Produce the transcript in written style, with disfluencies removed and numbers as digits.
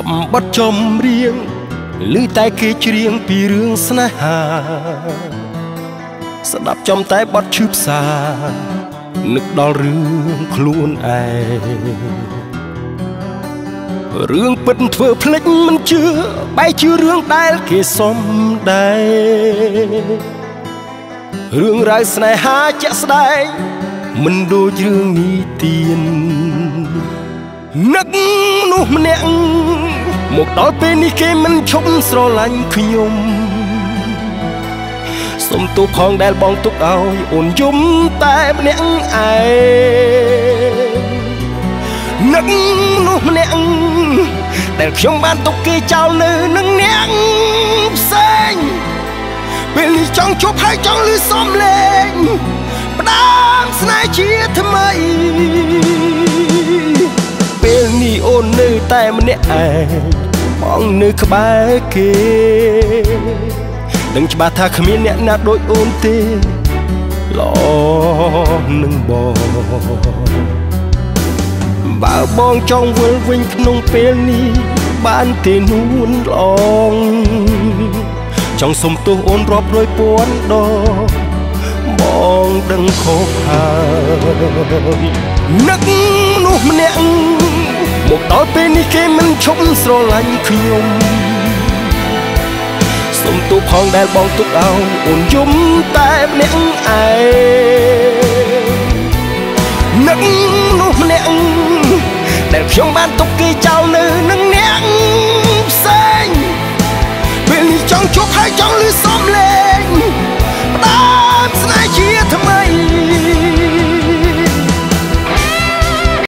ប់បត់ចំរៀងឮតែគេច្រៀងពីរឿងស្នេហាស្ដាប់ចំតែបត់ឈឺផ្សានឹកដល់រឿងខ្លួនឯងរឿងពិតធ្វើភ្លេចមិនជឿបែរជារឿងដែលគេសំដែងរឿងរ៉ាវស្នេហាជាក់ស្ដែងមិនដូចរឿងនិទាននឹកមនុស្សម្នាក់មកដល់ពេលនេះគេមិនឈប់ស្រឡាញ់ខ្ញុំសុំទោសផងដែលបងទុកឲ្យអូនយំតែម្នាក់ឯងនឹកមនុស្សម្នាក់ដែលខ្ញុំបានទុកគេចោលនៅនឹងអ្នកផ្សេងពេលនេះចង់ជួបហើយចង់ឮសំឡេងផ្ដាំស្នេហ៍ជាថ្មីពេលនេះអូននៅតែម្នាក់ឯងបងនៅក្បែរគេដឹងច្បាស់ថាគ្មានអ្នកណាដូចអូនទេល្អនឹងបងបើបងចង់វិលវិញក្នុងពេលនេះបានទេនួនល្អងចង់សុំទោសអូនរាប់រយពាន់ដងបងដឹងខុសហើយនឹកមនុស្សម្នាក់មកដល់ពេលនេះគេមិនឈប់ស្រឡាញ់ខ្ញុំសុំទោសផងដែលបងទុកឲ្យអូនយំតែម្នាក់ឯងនឹកមនុស្សម្នាក់ដែលខ្ញុំបានទុកគេចោលនៅនឹងអ្នកផ្សេងពេលនេះចង់ជួបហើយចង់ឮ